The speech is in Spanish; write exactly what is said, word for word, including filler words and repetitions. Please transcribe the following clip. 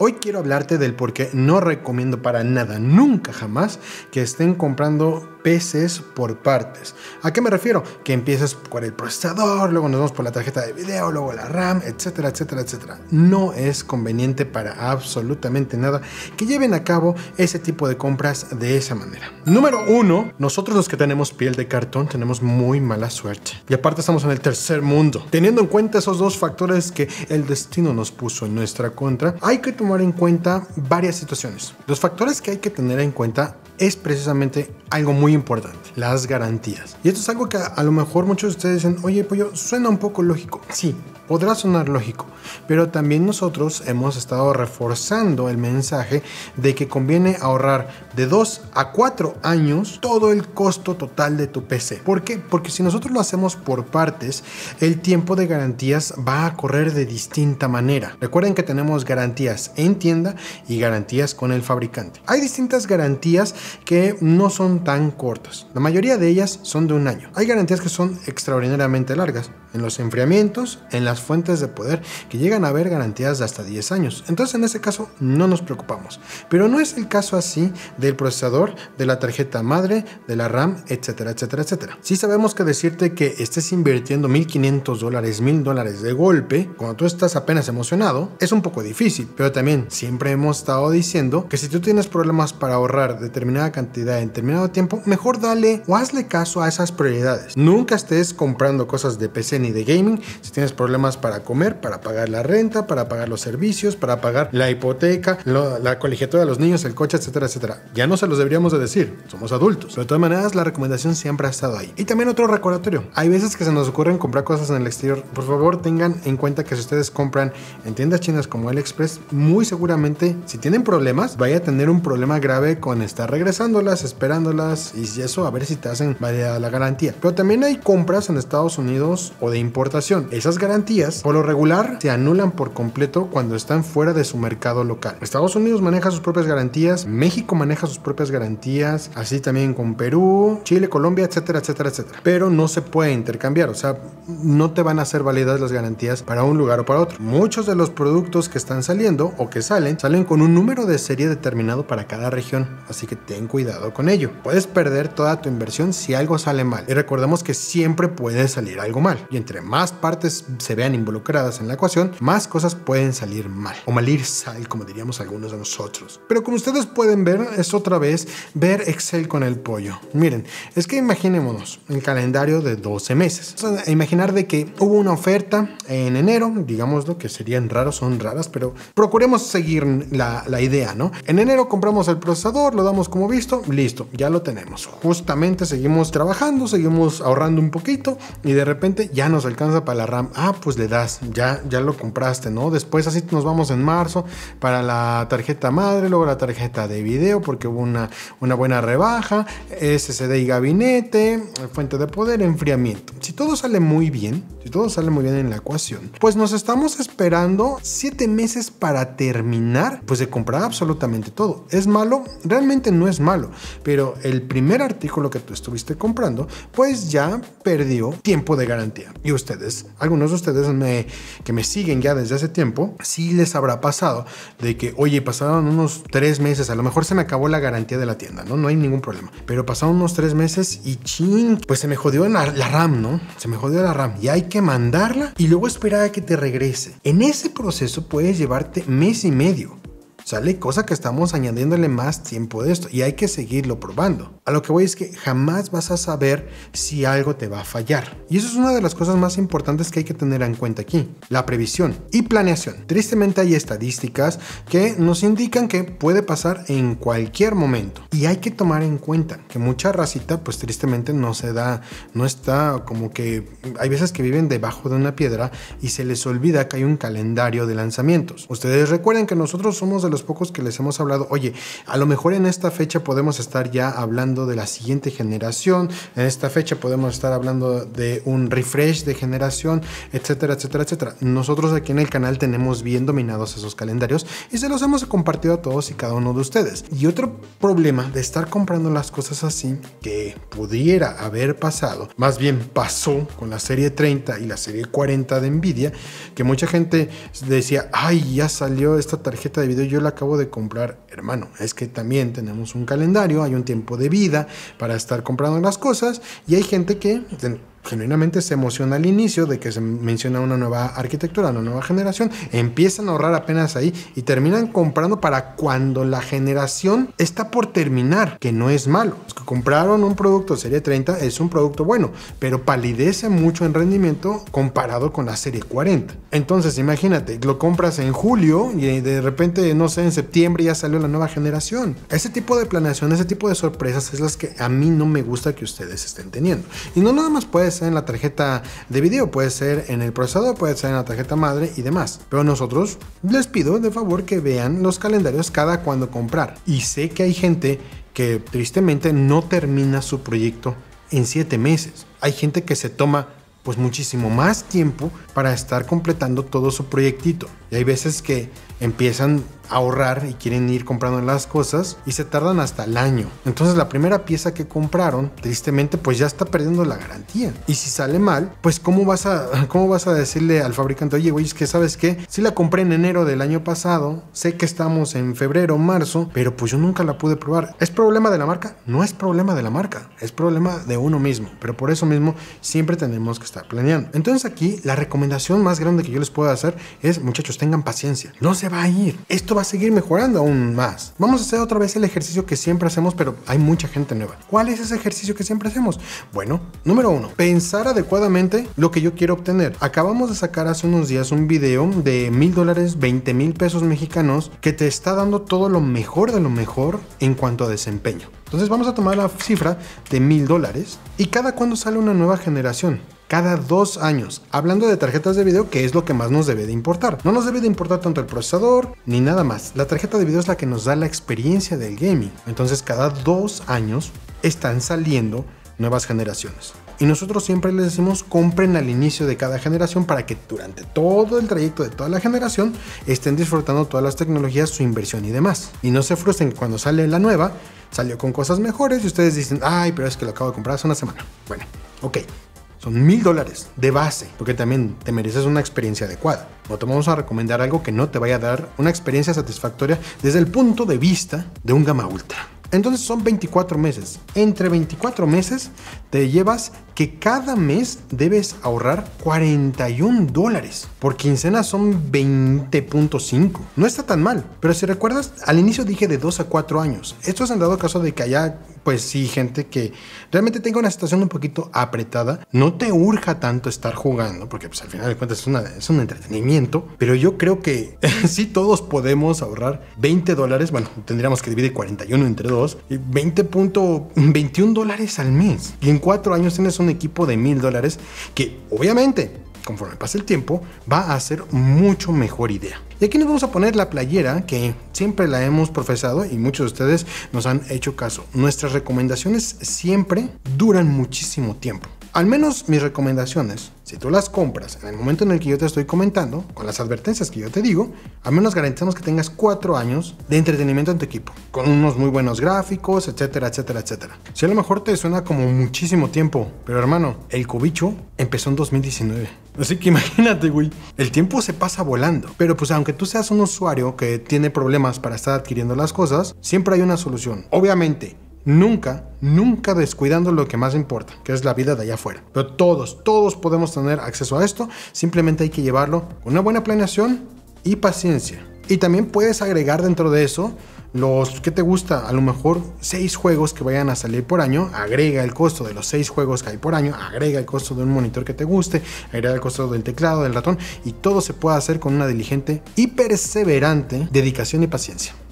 Hoy quiero hablarte del por qué no recomiendo para nada, nunca jamás, que estén comprando P Cs por partes. ¿A qué me refiero? Que empieces por el procesador, luego nos vamos por la tarjeta de video, luego la RAM, etcétera, etcétera, etcétera. No es conveniente para absolutamente nada que lleven a cabo ese tipo de compras de esa manera. Número uno, nosotros los que tenemos piel de cartón tenemos muy mala suerte. Y aparte estamos en el tercer mundo. Teniendo en cuenta esos dos factores que el destino nos puso en nuestra contra, hay que tomar en cuenta varias situaciones. Los factores que hay que tener en cuenta es precisamente algo muy importante, las garantías. Y esto es algo que a, a lo mejor muchos de ustedes dicen, oye Pollo, suena un poco lógico. Sí, podrá sonar lógico, pero también nosotros hemos estado reforzando el mensaje de que conviene ahorrar de dos a cuatro años todo el costo total de tu P C. ¿Por qué? Porque si nosotros lo hacemos por partes, el tiempo de garantías va a correr de distinta manera. Recuerden que tenemos garantías en tienda y garantías con el fabricante. Hay distintas garantías que no son tan cortas. La mayoría de ellas son de un año. Hay garantías que son extraordinariamente largas. En los enfriamientos, en las fuentes de poder, que llegan a haber garantías de hasta diez años. Entonces en ese caso no nos preocupamos. Pero no es el caso así del procesador, de la tarjeta madre, de la RAM, etcétera, etcétera, etcétera. Sí sabemos que decirte que estés invirtiendo mil quinientos dólares, mil dólares de golpe, cuando tú estás apenas emocionado, es un poco difícil. Pero también siempre hemos estado diciendo que si tú tienes problemas para ahorrar determinada cantidad en determinado tiempo, mejor dale o hazle caso a esas prioridades. Nunca estés comprando cosas de P C ni de gaming si tienes problemas para comer, para pagar la renta, para pagar los servicios, para pagar la hipoteca, lo, la colegiatura de los niños, el coche, etcétera, etcétera. Ya no se los deberíamos de decir, somos adultos. Pero de todas maneras, la recomendación siempre ha estado ahí. Y también otro recordatorio, hay veces que se nos ocurren comprar cosas en el exterior. Por favor, tengan en cuenta que si ustedes compran en tiendas chinas como AliExpress, muy seguramente, si tienen problemas, vaya a tener un problema grave con estar regresándolas, esperándolas, y eso a ver si te hacen válida la garantía. Pero también hay compras en Estados Unidos o de importación. Esas garantías por lo regular se anulan por completo cuando están fuera de su mercado local. Estados Unidos maneja sus propias garantías, México maneja sus propias garantías, así también con Perú, Chile, Colombia, etcétera, etcétera, etcétera. Pero no se puede intercambiar, o sea, no te van a hacer válidas las garantías para un lugar o para otro. Muchos de los productos que están saliendo o que salen, salen con un número de serie determinado para cada región, así que ten cuidado con ello. Puedes perder toda tu inversión si algo sale mal. Y recordemos que siempre puede salir algo mal. Y entre más partes se vean involucradas en la ecuación, más cosas pueden salir mal. O malir sal, como diríamos algunos de nosotros. Pero como ustedes pueden ver, es otra vez ver Excel con el pollo. Miren, es que imaginémonos el calendario de doce meses. O sea, imaginar de que hubo una oferta en enero, digámoslo, que serían raros, son raras, pero procuremos seguir la, la idea, ¿no? En enero compramos el procesador, lo damos como visto, listo, ya lo tenemos. Justamente seguimos trabajando, seguimos ahorrando un poquito y de repente ya nos alcanza para la RAM. Ah, pues le das, ya, ya lo compraste, ¿no? Después así nos vamos en marzo para la tarjeta madre, luego la tarjeta de video porque hubo una, una buena rebaja, S S D y gabinete, fuente de poder, enfriamiento. Si todo sale muy bien, si todo sale muy bien en la ecuación, pues nos estamos esperando siete meses para terminar, pues de comprar absolutamente todo. ¿Es malo? Realmente no es malo, pero el primer artículo que tú estuviste comprando, pues ya perdió tiempo de garantía. Y ustedes, algunos de ustedes me, que me siguen ya desde hace tiempo, sí les habrá pasado de que, oye, pasaron unos tres meses, a lo mejor se me acabó la garantía de la tienda, ¿no? No hay ningún problema. Pero pasaron unos tres meses y ching, pues se me jodió la, la RAM, ¿no? Se me jodió la RAM y hay que mandarla y luego esperar a que te regrese. En ese proceso puedes llevarte mes y medio. ¿Sale? Cosa que estamos añadiéndole más tiempo de esto y hay que seguirlo probando. A lo que voy es que jamás vas a saber si algo te va a fallar. Y eso es una de las cosas más importantes que hay que tener en cuenta aquí. La previsión y planeación. Tristemente hay estadísticas que nos indican que puede pasar en cualquier momento. Y hay que tomar en cuenta que mucha racita pues tristemente no se da, no está como que... Hay veces que viven debajo de una piedra y se les olvida que hay un calendario de lanzamientos. Ustedes recuerden que nosotros somos de los pocos que les hemos hablado, oye, a lo mejor en esta fecha podemos estar ya hablando de la siguiente generación, en esta fecha podemos estar hablando de un refresh de generación, etcétera, etcétera, etcétera. Nosotros aquí en el canal tenemos bien dominados esos calendarios y se los hemos compartido a todos y cada uno de ustedes. Y otro problema de estar comprando las cosas así, que pudiera haber pasado, más bien pasó con la serie treinta y la serie cuarenta de Nvidia, que mucha gente decía, ay, ya salió esta tarjeta de video, yo la acabo de comprar. Hermano, es que también tenemos un calendario, hay un tiempo de vida para estar comprando las cosas y hay gente que genuinamente se emociona al inicio de que se menciona una nueva arquitectura, una nueva generación, empiezan a ahorrar apenas ahí y terminan comprando para cuando la generación está por terminar, que no es malo. Los que compraron un producto serie treinta es un producto bueno, pero palidece mucho en rendimiento comparado con la serie cuarenta. Entonces imagínate, lo compras en julio y de repente, no sé, en septiembre ya salió la nueva generación. Ese tipo de planeación, ese tipo de sorpresas es las que a mí no me gusta que ustedes estén teniendo. Y no nada más puede ser en la tarjeta de video, puede ser en el procesador, puede ser en la tarjeta madre y demás. Pero nosotros les pido de favor que vean los calendarios cada cuando comprar. Y sé que hay gente que tristemente no termina su proyecto en siete meses. Hay gente que se toma pues muchísimo más tiempo para estar completando todo su proyectito. Y hay veces que empiezan a ahorrar y quieren ir comprando las cosas y se tardan hasta el año. Entonces la primera pieza que compraron, tristemente, pues ya está perdiendo la garantía. Y si sale mal, pues ¿cómo vas a, cómo vas a decirle al fabricante, oye, güey, es que ¿sabes qué? Si la compré en enero del año pasado, sé que estamos en febrero, marzo, pero pues yo nunca la pude probar. ¿Es problema de la marca? No es problema de la marca, es problema de uno mismo. Pero por eso mismo siempre tenemos que estar planeando. Entonces aquí la recomendación más grande que yo les puedo hacer es, muchachos, tengan paciencia. No se va a ir. Esto va a seguir mejorando aún más. Vamos a hacer otra vez el ejercicio que siempre hacemos, pero hay mucha gente nueva. ¿Cuál es ese ejercicio que siempre hacemos? Bueno, número uno, pensar adecuadamente lo que yo quiero obtener. Acabamos de sacar hace unos días un video de mil dólares, veinte mil pesos mexicanos, que te está dando todo lo mejor de lo mejor en cuanto a desempeño. Entonces vamos a tomar la cifra de mil dólares y cada cuando sale una nueva generación. Cada dos años, hablando de tarjetas de video, que es lo que más nos debe de importar. No nos debe de importar tanto el procesador ni nada más. La tarjeta de video es la que nos da la experiencia del gaming. Entonces cada dos años están saliendo nuevas generaciones. Y nosotros siempre les decimos, compren al inicio de cada generación para que durante todo el trayecto de toda la generación estén disfrutando todas las tecnologías, su inversión y demás. Y no se frustren que cuando sale la nueva, salió con cosas mejores y ustedes dicen, ay, pero es que lo acabo de comprar hace una semana. Bueno, ok. Son mil dólares de base, porque también te mereces una experiencia adecuada. No te vamos a recomendar algo que no te vaya a dar una experiencia satisfactoria desde el punto de vista de un gama ultra. Entonces son veinticuatro meses. Entre veinticuatro meses te llevas que cada mes debes ahorrar cuarenta y un dólares. Por quincena son veinte punto cinco. No está tan mal. Pero si recuerdas, al inicio dije de dos a cuatro años. Esto es en dado caso de que haya, pues sí, gente que realmente tenga una situación un poquito apretada. No te urja tanto estar jugando, porque pues al final de cuentas es, una, es un entretenimiento. Pero yo creo que sí todos podemos ahorrar veinte dólares. Bueno, tendríamos que dividir cuarenta y uno entre dos. veinte punto veintiún dólares al mes. Y en cuatro años tienes un equipo de mil dólares que obviamente, conforme pase el tiempo, va a ser mucho mejor idea. Y aquí nos vamos a poner la playera que siempre la hemos profesado y muchos de ustedes nos han hecho caso. Nuestras recomendaciones siempre duran muchísimo tiempo. Al menos mis recomendaciones, si tú las compras en el momento en el que yo te estoy comentando, con las advertencias que yo te digo, al menos garantizamos que tengas cuatro años de entretenimiento en tu equipo, con unos muy buenos gráficos, etcétera, etcétera, etcétera. Si a lo mejor te suena como muchísimo tiempo, pero hermano, el cobicho empezó en dos mil diecinueve. Así que imagínate, güey, el tiempo se pasa volando. Pero pues aunque tú seas un usuario que tiene problemas para estar adquiriendo las cosas, siempre hay una solución. Obviamente, Nunca, nunca descuidando lo que más importa, que es la vida de allá afuera. Pero todos, todos podemos tener acceso a esto. Simplemente hay que llevarlo con una buena planeación y paciencia. Y también puedes agregar dentro de eso los que te gusta, a lo mejor seis juegos que vayan a salir por año. Agrega el costo de los seis juegos que hay por año, agrega el costo de un monitor que te guste, agrega el costo del teclado, del ratón, y todo se puede hacer con una diligente y perseverante dedicación y paciencia.